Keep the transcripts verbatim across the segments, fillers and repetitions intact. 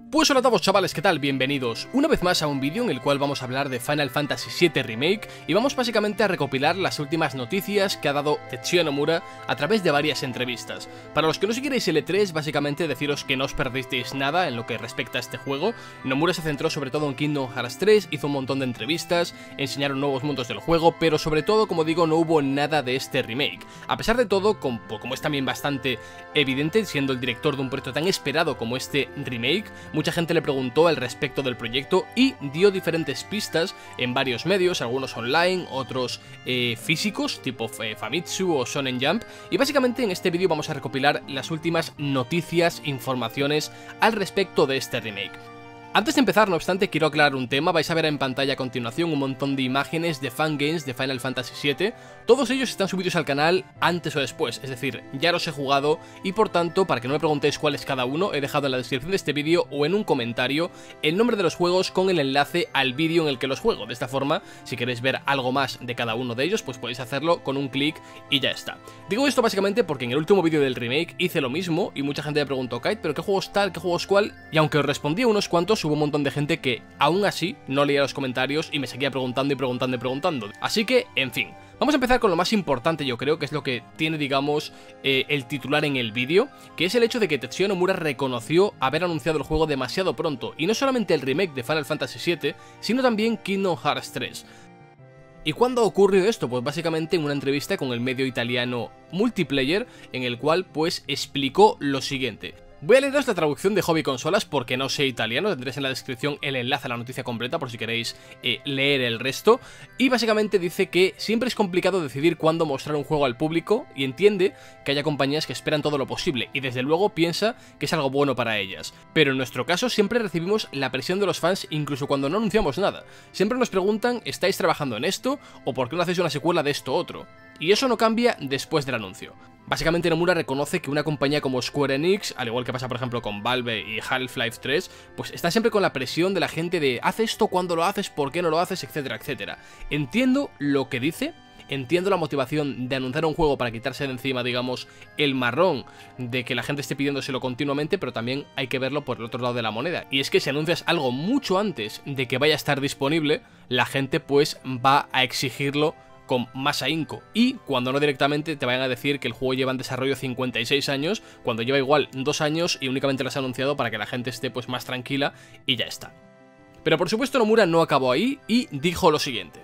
Pues hola a todos chavales, ¿qué tal? Bienvenidos una vez más a un vídeo en el cual vamos a hablar de Final Fantasy siete Remake y vamos básicamente a recopilar las últimas noticias que ha dado Tetsuya Nomura a través de varias entrevistas. Para los que no siguierais el E tres, básicamente deciros que no os perdisteis nada en lo que respecta a este juego. Nomura se centró sobre todo en Kingdom Hearts tres, hizo un montón de entrevistas, enseñaron nuevos mundos del juego, pero sobre todo, como digo, no hubo nada de este remake. A pesar de todo, como es también bastante evidente, siendo el director de un proyecto tan esperado como este remake, mucha gente le preguntó al respecto del proyecto y dio diferentes pistas en varios medios, algunos online, otros eh, físicos, tipo eh, Famitsu o Shonen Jump, y básicamente en este vídeo vamos a recopilar las últimas noticias, informaciones al respecto de este remake. Antes de empezar, no obstante, quiero aclarar un tema. Vais a ver en pantalla a continuación un montón de imágenes de fangames de Final Fantasy siete. Todos ellos están subidos al canal antes o después, es decir, ya los he jugado y por tanto, para que no me preguntéis cuál es cada uno, he dejado en la descripción de este vídeo o en un comentario el nombre de los juegos con el enlace al vídeo en el que los juego. De esta forma, si queréis ver algo más de cada uno de ellos, pues podéis hacerlo con un clic y ya está. Digo esto básicamente porque en el último vídeo del remake hice lo mismo y mucha gente me preguntó, Kite, ¿pero qué juegos tal, qué juegos cuál? Y aunque os respondí a unos cuantos, hubo un montón de gente que aún así no leía los comentarios y me seguía preguntando y preguntando y preguntando. Así que, en fin, vamos a empezar con lo más importante, yo creo, que es lo que tiene, digamos, eh, el titular en el vídeo, que es el hecho de que Tetsuya Nomura reconoció haber anunciado el juego demasiado pronto, y no solamente el remake de Final Fantasy siete, sino también Kingdom Hearts tres. ¿Y cuándo ocurrió esto? Pues básicamente en una entrevista con el medio italiano Multiplayer, en el cual pues explicó lo siguiente. Voy a leeros la traducción de Hobby Consolas porque no sé italiano, tendréis en la descripción el enlace a la noticia completa por si queréis eh, leer el resto. Y básicamente dice que siempre es complicado decidir cuándo mostrar un juego al público y entiende que haya compañías que esperan todo lo posible y desde luego piensa que es algo bueno para ellas. Pero en nuestro caso siempre recibimos la presión de los fans incluso cuando no anunciamos nada. Siempre nos preguntan, ¿estáis trabajando en esto? ¿O por qué no hacéis una secuela de esto otro? Y eso no cambia después del anuncio. Básicamente Nomura reconoce que una compañía como Square Enix, al igual que pasa por ejemplo con Valve y Half-Life tres, pues está siempre con la presión de la gente de haz esto, cuándo lo haces, por qué no lo haces, etcétera, etcétera. Entiendo lo que dice, entiendo la motivación de anunciar un juego para quitarse de encima, digamos, el marrón de que la gente esté pidiéndoselo continuamente, pero también hay que verlo por el otro lado de la moneda. Y es que si anuncias algo mucho antes de que vaya a estar disponible, la gente pues va a exigirlo con más ahínco, y cuando no directamente te vayan a decir que el juego lleva en desarrollo cincuenta y seis años, cuando lleva igual dos años y únicamente lo has anunciado para que la gente esté pues más tranquila y ya está. Pero por supuesto Nomura no acabó ahí y dijo lo siguiente: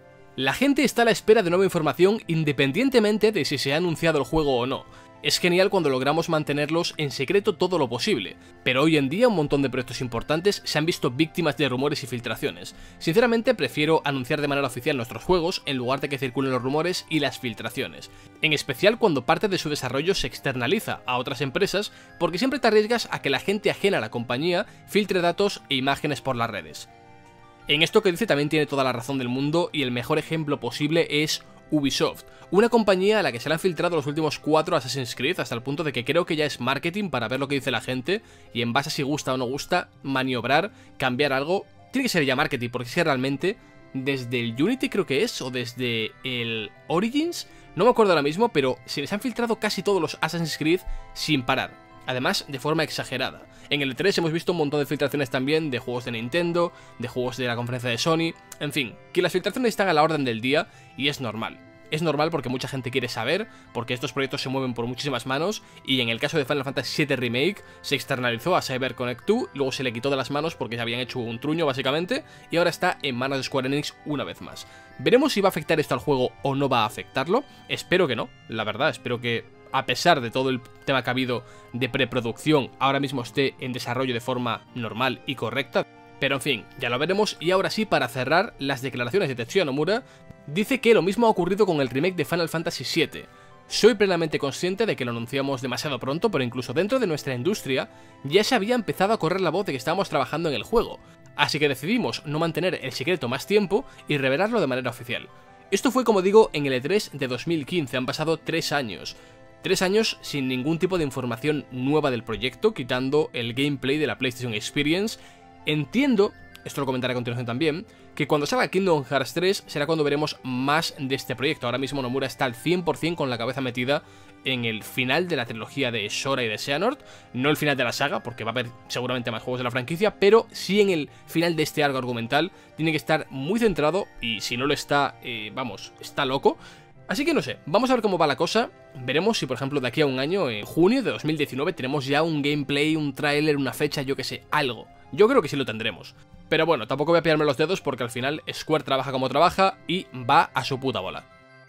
la gente está a la espera de nueva información independientemente de si se ha anunciado el juego o no. Es genial cuando logramos mantenerlos en secreto todo lo posible, pero hoy en día un montón de proyectos importantes se han visto víctimas de rumores y filtraciones. Sinceramente prefiero anunciar de manera oficial nuestros juegos en lugar de que circulen los rumores y las filtraciones, en especial cuando parte de su desarrollo se externaliza a otras empresas, porque siempre te arriesgas a que la gente ajena a la compañía filtre datos e imágenes por las redes. En esto que dice también tiene toda la razón del mundo y el mejor ejemplo posible es Ubisoft, una compañía a la que se le han filtrado los últimos cuatro Assassin's Creed hasta el punto de que creo que ya es marketing para ver lo que dice la gente y en base a si gusta o no gusta, maniobrar, cambiar algo. Tiene que ser ya marketing porque es que realmente desde el Unity creo que es o desde el Origins, no me acuerdo ahora mismo, pero se les han filtrado casi todos los Assassin's Creed sin parar. Además, de forma exagerada. En el E tres hemos visto un montón de filtraciones también de juegos de Nintendo, de juegos de la conferencia de Sony, en fin, que las filtraciones están a la orden del día y es normal. Es normal porque mucha gente quiere saber, porque estos proyectos se mueven por muchísimas manos y en el caso de Final Fantasy siete Remake se externalizó a CyberConnect dos, luego se le quitó de las manos porque se habían hecho un truño básicamente y ahora está en manos de Square Enix una vez más. Veremos si va a afectar esto al juego o no va a afectarlo, espero que no, la verdad, espero que a pesar de todo el tema que ha habido de preproducción, ahora mismo esté en desarrollo de forma normal y correcta. Pero en fin, ya lo veremos. Y ahora sí, para cerrar, las declaraciones de Tetsuya Nomura, dice que lo mismo ha ocurrido con el remake de Final Fantasy siete. Soy plenamente consciente de que lo anunciamos demasiado pronto, pero incluso dentro de nuestra industria ya se había empezado a correr la voz de que estábamos trabajando en el juego. Así que decidimos no mantener el secreto más tiempo y revelarlo de manera oficial. Esto fue, como digo, en el E tres de dos mil quince, han pasado tres años. Tres años sin ningún tipo de información nueva del proyecto, quitando el gameplay de la PlayStation Experience. Entiendo esto lo comentaré a continuación también, que cuando salga Kingdom Hearts tres será cuando veremos más de este proyecto. Ahora mismo Nomura está al cien por cien con la cabeza metida en el final de la trilogía de Sora y de Xehanort, no el final de la saga, porque va a haber seguramente más juegos de la franquicia, pero sí en el final de este arco argumental. Tiene que estar muy centrado y si no lo está, eh, vamos, está loco. Así que no sé, vamos a ver cómo va la cosa. Veremos si por ejemplo de aquí a un año, en junio de dos mil diecinueve, tenemos ya un gameplay, un tráiler, una fecha, yo que sé, algo. Yo creo que sí lo tendremos. Pero bueno, tampoco voy a pillarme los dedos porque al final Square trabaja como trabaja y va a su puta bola.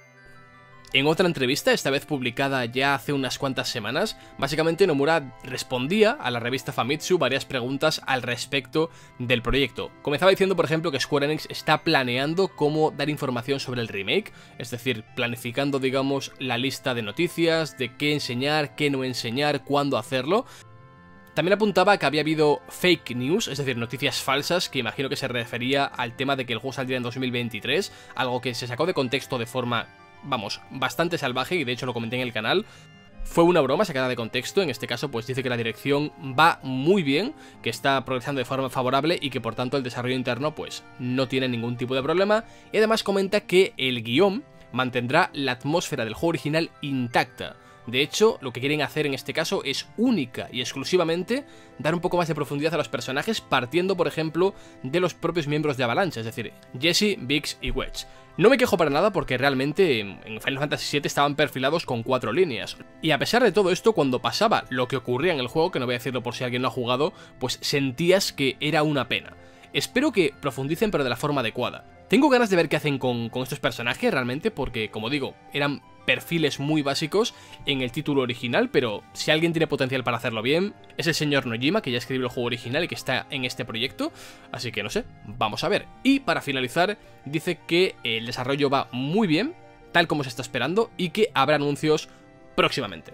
En otra entrevista, esta vez publicada ya hace unas cuantas semanas, básicamente Nomura respondía a la revista Famitsu varias preguntas al respecto del proyecto. Comenzaba diciendo, por ejemplo, que Square Enix está planeando cómo dar información sobre el remake, es decir, planificando, digamos, la lista de noticias, de qué enseñar, qué no enseñar, cuándo hacerlo. También apuntaba que había habido fake news, es decir, noticias falsas, que imagino que se refería al tema de que el juego saldría en dos mil veintitrés, algo que se sacó de contexto de forma, vamos, bastante salvaje, y de hecho lo comenté en el canal. Fue una broma sacada de contexto. En este caso pues dice que la dirección va muy bien, que está progresando de forma favorable y que por tanto el desarrollo interno pues no tiene ningún tipo de problema, y además comenta que el guión mantendrá la atmósfera del juego original intacta. De hecho, lo que quieren hacer en este caso es única y exclusivamente dar un poco más de profundidad a los personajes, partiendo, por ejemplo, de los propios miembros de Avalanche, es decir, Jesse, Biggs y Wedge. No me quejo para nada porque realmente en Final Fantasy siete estaban perfilados con cuatro líneas. Y a pesar de todo esto, cuando pasaba lo que ocurría en el juego, que no voy a decirlo por si alguien no ha jugado, pues sentías que era una pena. Espero que profundicen pero de la forma adecuada. Tengo ganas de ver qué hacen con, con estos personajes realmente porque, como digo, eran perfiles muy básicos en el título original, pero si alguien tiene potencial para hacerlo bien, es el señor Nojima, que ya escribió el juego original y que está en este proyecto, así que no sé, vamos a ver. Y para finalizar, dice que el desarrollo va muy bien, tal como se está esperando, y que habrá anuncios próximamente.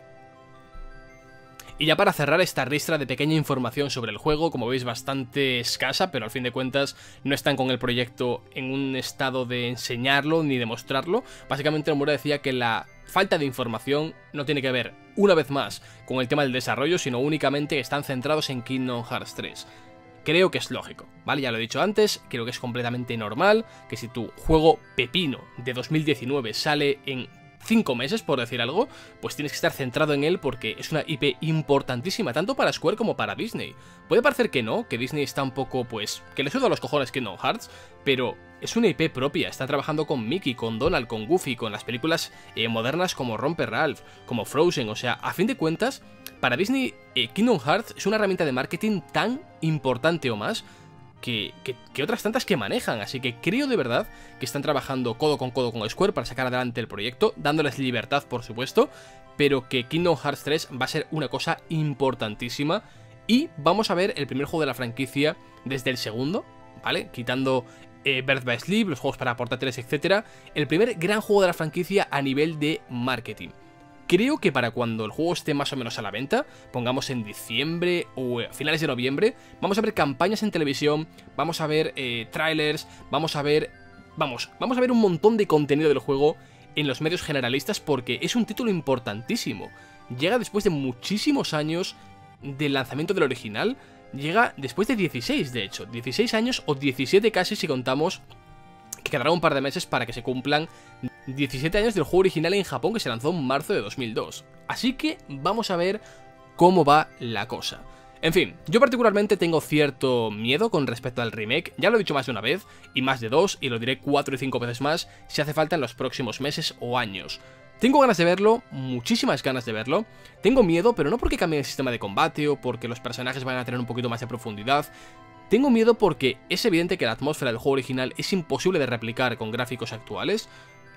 Y ya para cerrar esta ristra de pequeña información sobre el juego, como veis bastante escasa, pero al fin de cuentas no están con el proyecto en un estado de enseñarlo ni de mostrarlo. Básicamente Nomura decía que la falta de información no tiene que ver, una vez más, con el tema del desarrollo, sino únicamente que están centrados en Kingdom Hearts tres. Creo que es lógico, ¿vale? Ya lo he dicho antes, creo que es completamente normal que si tu juego pepino de dos mil diecinueve sale en cinco meses, por decir algo, pues tienes que estar centrado en él porque es una I P importantísima, tanto para Square como para Disney. Puede parecer que no, que Disney está un poco, pues, que le suda a los cojones Kingdom Hearts, pero es una I P propia, está trabajando con Mickey, con Donald, con Goofy, con las películas eh, modernas como Romper Ralph, como Frozen, o sea, a fin de cuentas, para Disney, eh, Kingdom Hearts es una herramienta de marketing tan importante o más Que, que, que otras tantas que manejan, así que creo de verdad que están trabajando codo con codo con Square para sacar adelante el proyecto, dándoles libertad por supuesto, pero que Kingdom Hearts tres va a ser una cosa importantísima y vamos a ver el primer juego de la franquicia desde el segundo, ¿vale? Quitando eh, Birth by Sleep, los juegos para portátiles, etcétera, el primer gran juego de la franquicia a nivel de marketing. Creo que para cuando el juego esté más o menos a la venta, pongamos en diciembre o a finales de noviembre, vamos a ver campañas en televisión, vamos a ver eh, trailers, vamos a ver, vamos, vamos a ver un montón de contenido del juego en los medios generalistas porque es un título importantísimo. Llega después de muchísimos años del lanzamiento del original, llega después de dieciséis de hecho, dieciséis años o diecisiete casi si contamos que quedará un par de meses para que se cumplan diecisiete años del juego original en Japón que se lanzó en marzo de dos mil dos. Así que vamos a ver cómo va la cosa. En fin, yo particularmente tengo cierto miedo con respecto al remake, ya lo he dicho más de una vez, y más de dos, y lo diré cuatro y cinco veces más si hace falta en los próximos meses o años. Tengo ganas de verlo, muchísimas ganas de verlo, tengo miedo, pero no porque cambie el sistema de combate o porque los personajes van a tener un poquito más de profundidad. Tengo miedo porque es evidente que la atmósfera del juego original es imposible de replicar con gráficos actuales.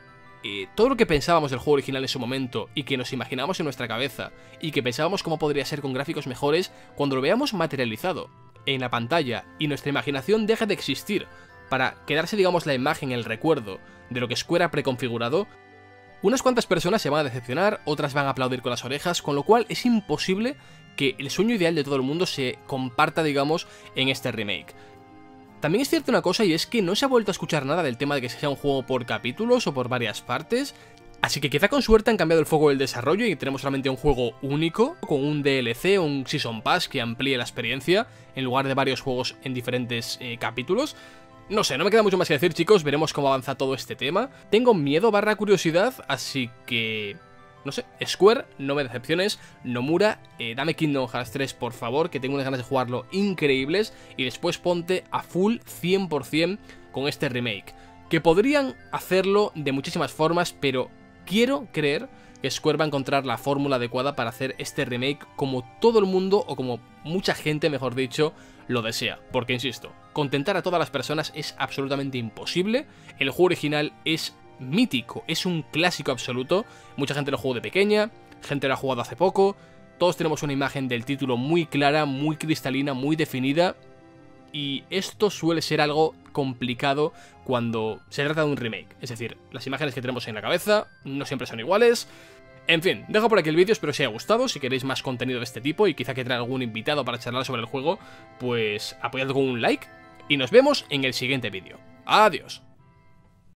Eh, todo lo que pensábamos del juego original en su momento y que nos imaginábamos en nuestra cabeza y que pensábamos cómo podría ser con gráficos mejores, cuando lo veamos materializado en la pantalla y nuestra imaginación deja de existir para quedarse, digamos, la imagen, el recuerdo de lo que Square ha preconfigurado, unas cuantas personas se van a decepcionar, otras van a aplaudir con las orejas, con lo cual es imposible que el sueño ideal de todo el mundo se comparta, digamos, en este remake. También es cierta una cosa y es que no se ha vuelto a escuchar nada del tema de que sea un juego por capítulos o por varias partes. Así que quizá con suerte han cambiado el foco del desarrollo y tenemos solamente un juego único, con un D L C o un Season Pass que amplíe la experiencia, en lugar de varios juegos en diferentes eh, capítulos. No sé, no me queda mucho más que decir, chicos, veremos cómo avanza todo este tema. Tengo miedo barra curiosidad, así que... no sé, Square, no me decepciones. Nomura, eh, dame Kingdom Hearts tres, por favor, que tengo unas ganas de jugarlo increíbles. Y después ponte a full cien por cien con este remake. Que podrían hacerlo de muchísimas formas, pero quiero creer que Square va a encontrar la fórmula adecuada para hacer este remake como todo el mundo, o como mucha gente, mejor dicho, lo desea. Porque, insisto, contentar a todas las personas es absolutamente imposible. El juego original es mítico, es un clásico absoluto. Mucha gente lo jugó de pequeña, gente lo ha jugado hace poco. Todos tenemos una imagen del título muy clara, muy cristalina, muy definida. Y esto suele ser algo complicado cuando se trata de un remake. Es decir, las imágenes que tenemos en la cabeza no siempre son iguales. En fin, dejo por aquí el vídeo, espero que os haya gustado. Si queréis más contenido de este tipo y quizá que traiga algún invitado para charlar sobre el juego, pues apoyadlo con un like y nos vemos en el siguiente vídeo. Adiós.